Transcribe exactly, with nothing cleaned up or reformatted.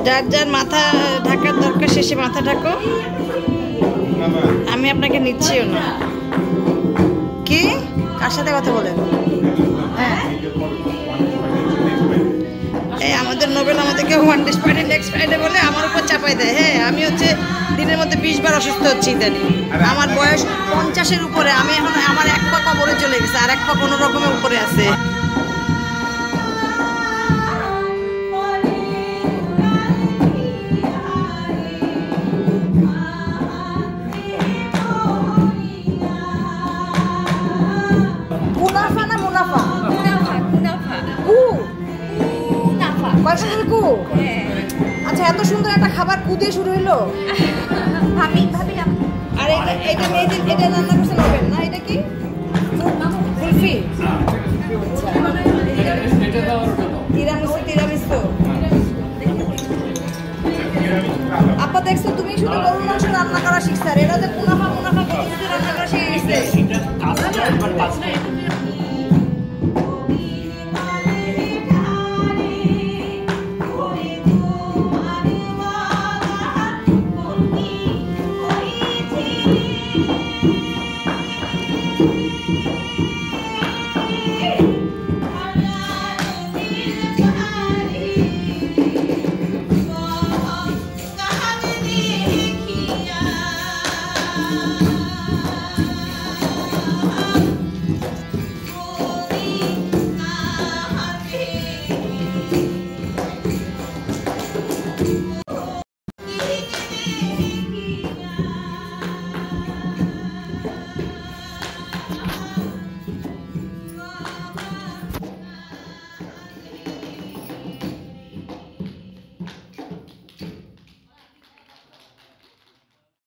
যার যার মাথা ঢাকার দরকার শেষে মাথা ঢাকো, আমি আপনাকে নিচ্ছিও না। কি কার সাথে কথা বলেন? হ্যাঁ এই আমাদের নোবেল আমাদেরকে one day Friday next Friday বলে আমার উপর চাপাই দেয়। হ্যাঁ আমি হচ্ছে দিনের মধ্যে বিশ বার অসুস্থ হচ্ছি ইদানি। আমার বয়স পঞ্চাশের উপরে, আমি এখন আমার এক পা কবরে চলে গেছে আর এক পা কোনো রকমের উপরে আছে। মুনাফা না মুনাফা? মুনাফা মুনাফা কু মুনাফা কয়টা কু? আচ্ছা এত সুন্দর একটা খাবার কু দিয়ে শুরু হলো। ভাবি ভাবি আর এটা এটা মেয়েদের এটা রান্না করছে নোবেল না? এটা কি কুলফি? Tiramisu tiramisu. আপা দেখছো তুমি শুধু গরুর মাংস রান্না করা শিখছো, আর এটা যে মুনাফা মুনাফা কত কিছু রান্না করা শিখে গেছে।